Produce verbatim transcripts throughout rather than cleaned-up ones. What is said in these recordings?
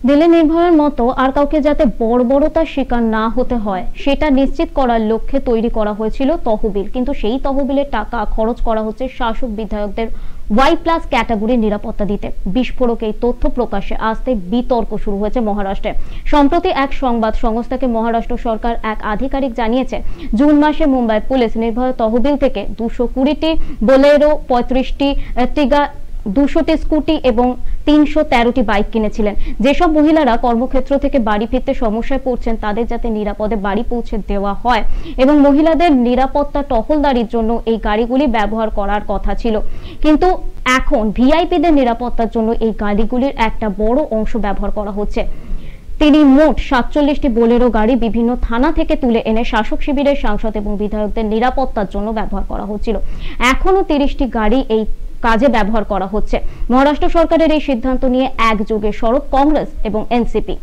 দিল্লি নির্ভয়ার মতো আর কাউকে যাতে বর্বরতার শিকার না হতে হয় সেটা নিশ্চিত করার লক্ষ্যে তৈরি করা হয়েছিল তহবিল, কিন্তু সেই তহবিলের টাকা খরচ করা হচ্ছে শাসক বিধায়কদের ওয়াই প্লাস ক্যাটাগরির নিরাপত্তা দিতে। বিস্ফোরক এই তথ্য প্রকাশ্যে আসতে বিতর্ক শুরু হয়েছে মহারাষ্ট্রে। সম্প্রতি এক সংবাদ সংস্থাকে মহারাষ্ট্র সরকার এক আধিকারিক জানিয়েছে, জুন মাসে মুম্বাই পুলিশ নির্ভয়া তহবিল থেকে দুশো কুড়িটি বোলেরো, পঁয়ত্রিশটি এর্টিগা, দুশোটি স্কুটি এবং তিনশো তেরোটি বাইক কিনেছিলেন। যেসব মহিলারা কর্মক্ষেত্র থেকে বাড়ি ফিরতে সমস্যায় পড়ছেন তাদের যাতে নিরাপদে বাড়ি পৌঁছে দেওয়া হয় এবং মহিলাদের নিরাপত্তা টহলদারির জন্য এই গাড়িগুলি ব্যবহার করার কথা ছিল, কিন্তু এখন ভিআইপিদের নিরাপত্তার জন্য এই গাড়িগুলির একটা বড় অংশ ব্যবহার করা হচ্ছে। তিনি মোট সাতচল্লিশটি বোলেরো গাড়ি বিভিন্ন থানা থেকে তুলে এনে শাসক শিবিরের সাংসদ এবং বিধায়কদের নিরাপত্তার জন্য ব্যবহার করা হচ্ছিল। এখনো তিরিশটি গাড়ি এই কাজে ব্যবহার করা হচ্ছে। মহারাষ্ট্র সরকারের এই সিদ্ধান্ত নিয়ে একযোগে সরব কংগ্রেস এবং এনসিপি।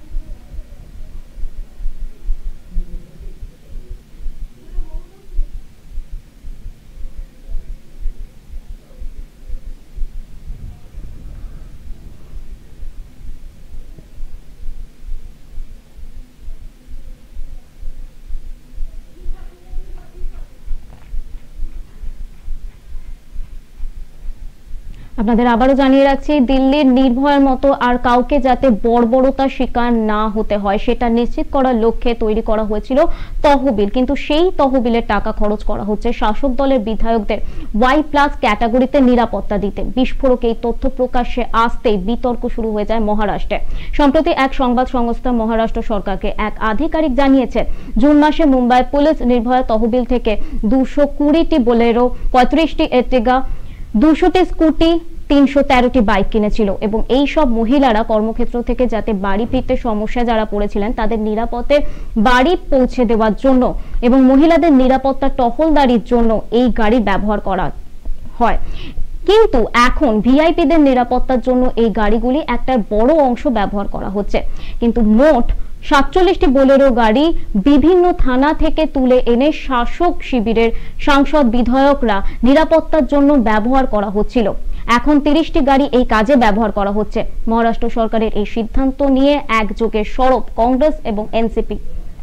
আপনাদের আবারও জানিয়ে রাখছি, দিল্লির নির্ভয়ার মতো আর কাউকে যাতে বর্বরতার শিকার না হতে হয় সেটা নিশ্চিত করার লক্ষ্যে তৈরি করা হয়েছিল তহবিল, কিন্তু সেই তহবিলের টাকা খরচ করা হচ্ছে শাসক দলের বিধায়কদের ওয়াই প্লাস ক্যাটাগরিতে নিরাপত্তা দিতে। বিস্ফোরক এই তথ্য প্রকাশ্যে আসতেই বিতর্ক শুরু হয়ে যায় মহারাষ্ট্রে। সম্প্রতি এক সংবাদ সংস্থা মহারাষ্ট্র সরকারকে এক আধিকারিক জানিয়েছে, জুন মাসে মুম্বাই পুলিশ নির্ভয়া তহবিল থেকে দুশো কুড়িটি বোলেরো, পঁয়ত্রিশটি এর্টিগা, দুশোটি স্কুটি, তিনশো তেরোটি বাইক কিনেছিল এবং এই সব মহিলারা কর্মক্ষেত্র থেকে যাতে বাড়ি ফিরতে সমস্যা যারা পড়েছিলেন তাদের নিরাপদে বাড়ি পৌঁছে দেওয়ার জন্য এবং মহিলাদের নিরাপত্তা টহলদারির জন্য এই গাড়ি ব্যবহার করা হয়। কিন্তু এখন ভিআইপিদের নিরাপত্তার জন্য এই গাড়িগুলি একটা বড় অংশ ব্যবহার করা হচ্ছে, কিন্তু মোট সাতচল্লিশটি বোলেরো গাড়ি বিভিন্ন থানা থেকে তুলে এনে শাসক শিবিরের সাংসদ বিধায়করা নিরাপত্তার জন্য ব্যবহার করা হচ্ছিল। এখন তিরিশটি গাড়ি এই কাজে ব্যবহার করা হচ্ছে। মহারাষ্ট্র সরকারের এই সিদ্ধান্ত নিয়ে একযোগে সরব কংগ্রেস এবং এনসিপি।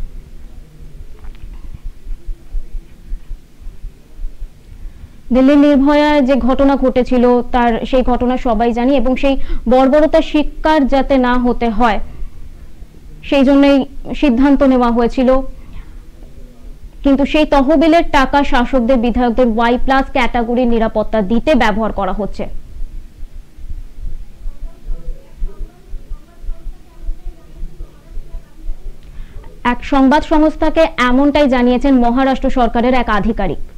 দিল্লি নির্ভয়া যে ঘটনা ঘটেছিল তার সেই ঘটনা সবাই জানি এবং সেই বর্বরতার শিকার যাতে না হতে হয় সেই জন্যই সিদ্ধান্ত নেওয়া হয়েছিল, কিন্তু সেই তহবিলের টাকা শাসকদের বিধায়কদের ওয়াই প্লাস ক্যাটাগরির নিরাপত্তা দিতে ব্যবহার করা হচ্ছে। এক সংবাদ সংস্থাকে এমনটাই জানিয়েছেন মহারাষ্ট্র সরকারের এক আধিকারিক।